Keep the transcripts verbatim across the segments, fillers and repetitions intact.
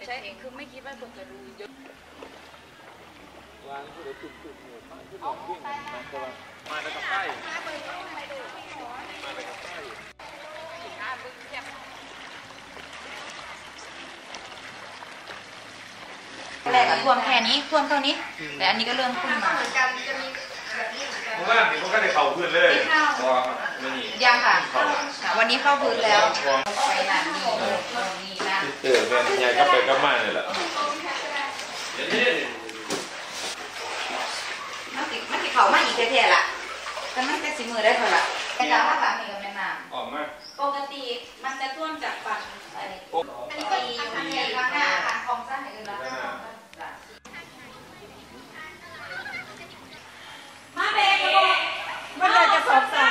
ใช้เองคือไม่คิดว่าคนจะรู้เยอะวางที่เราจุดจุดหมู่บ้านที่เราวิ่งกันมาตัวมาเลยกับไส้มาเลยกับไส้แรกท่วมแค่นี้ท่วมเท่านี้แต่อันนี้ก็เริ่มขึ้นมาเพราะว่าเดี๋ยวเขาก็ได้เข่าพื้นเลยยังค่ะวันนี้เข้าพื้นแล้วไปนานนี่นี่นะเออแม่ยายก็ไปก็มาเลยแหละมันติดมันติดเข่ามาอีกแท้ๆล่ะแต่มันจะสีมือได้เท่าไหร่แต่ดาวว่าฝั่งนี้กับแม่น้ำออกมาปกติมันจะท่วมจากฝั่งอันนี้อันนี้ก็อีกฝั่งนี้ฝั่งหน้าฝั่งคลองสั้นไหนกันแล้วมาเบรกมันอยากจะสอบสั่ง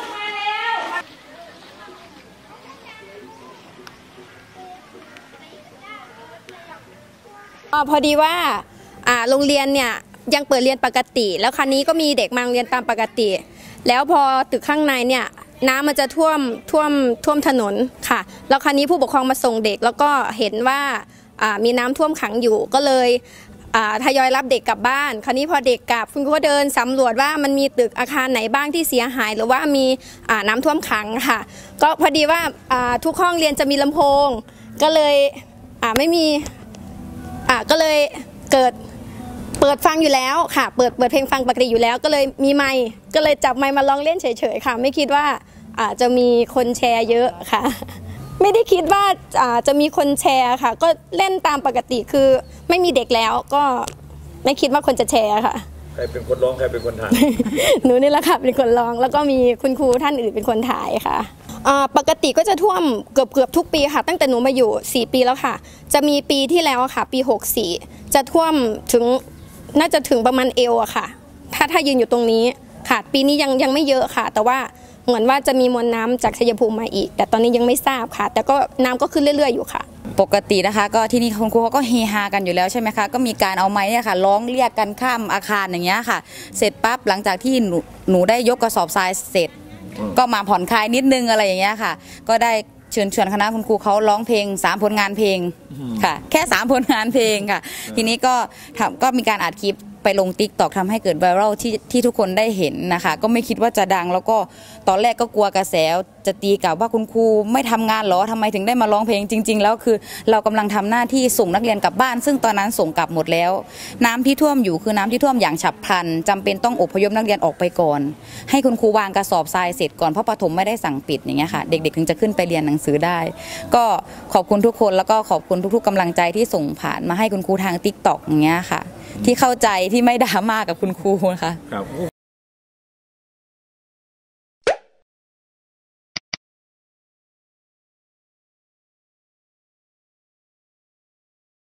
พอดีว่าโรงเรียนเนี่ยยังเปิดเรียนปกติแล้วคราวนี้ก็มีเด็กมาโรงเรียนตามปกติแล้วพอตึกข้างในเนี่ยน้ำมันจะท่วมท่วมท่วมถนนค่ะแล้วคราวนี้ผู้ปกครองมาส่งเด็กแล้วก็เห็นว่ามีน้ำท่วมขังอยู่ก็เลยทยอยรับเด็กกลับบ้านคราวนี้พอเด็กกลับคุณครูก็เดินสำรวจว่ามันมีตึกอาคารไหนบ้างที่เสียหายหรือว่ามีน้ำท่วมขังค่ะก็พอดีว่าทุกห้องเรียนจะมีลำโพงก็เลยไม่มีก็เลยเกิดเปิดฟังอยู่แล้วค่ะเปิดเปิดเพลงฟังปกติอยู่แล้วก็เลยมีไมค์ก็เลยจับไมค์มาลองเล่นเฉยๆค่ะไม่คิดว่าอาจจะมีคนแชร์เยอะค่ะไม่ได้คิดว่าจะมีคนแชร์ค่ะก็เล่นตามปกติคือไม่มีเด็กแล้วก็ไม่คิดว่าคนจะแชร์ค่ะใครเป็นคนร้องใครเป็นคนถ่ายหนูนี่แหละค่ะเป็นคนร้องแล้วก็มีคุณครูท่านอื่นเป็นคนถ่ายค่ะปกติก็จะท่วมเกือบเกือบทุกปีค่ะตั้งแต่หนูมาอยู่สี่ปีแล้วค่ะจะมีปีที่แล้วค่ะปีหกสิบสี่จะท่วมถึงน่าจะถึงประมาณเอวอะค่ะถ้าถ้ายืนอยู่ตรงนี้ค่ะปีนี้ยังยังไม่เยอะค่ะแต่ว่าเหมือนว่าจะมีมวลน้ำจากชัยภูมิมาอีกแต่ตอนนี้ยังไม่ทราบค่ะแต่ก็น้ำก็ขึ้นเรื่อยๆอยู่ค่ะปกตินะคะก็ที่นี่คุณครูเขาก็เฮฮากันอยู่แล้วใช่ไหมคะก็มีการเอาไม้เนี่ยค่ะร้องเรียกกันข้ามอาคารอย่างเงี้ยค่ะเสร็จปั๊บหลังจากที่หนูหนูได้ยกกระสอบทรายเสร็จก็มาผ่อนคลายนิดนึงอะไรอย่างเงี้ยค่ะก็ได้เชิญชวนคณะคุณครูเขาร้องเพลงสามผลงานเพลงค่ะแค่สามผลงานเพลงค่ะทีนี้ก็ทำก็มีการอัดคลิปไปลงติ๊กต็อกทำให้เกิดไวรัลที่ที่ทุกคนได้เห็นนะคะก็ไม่คิดว่าจะดังแล้วก็ตอนแรกก็กลัวกระแสจะตีกลับว่าคุณครูไม่ทำงานหรอทำไมถึงได้มาร้องเพลงจริงๆแล้วคือเรากำลังทำหน้าที่ส่งนักเรียนกลับบ้านซึ่งตอนนั้นส่งกลับหมดแล้วน้ำที่ท่วมอยู่คือน้ำที่ท่วมอย่างฉับพลันจำเป็นต้องอพยพนักเรียนออกไปก่อนให้คุณครูวางกระสอบทรายเสร็จก่อนเพราะปฐมไม่ได้สั่งปิดอย่างเงี้ยค่ะเด็กๆถึงจะขึ้นไปเรียนหนังสือได้ก็ขอบคุณทุกคนแล้วก็ขอบคุณทุกๆกำลังใจที่ส่งผ่านมาให้คุณครูทางติ๊กต็อกอย่างเงี้ยค่ะที่เข้าใจที่ไม่ดราม่ากับคุณครูนะคะ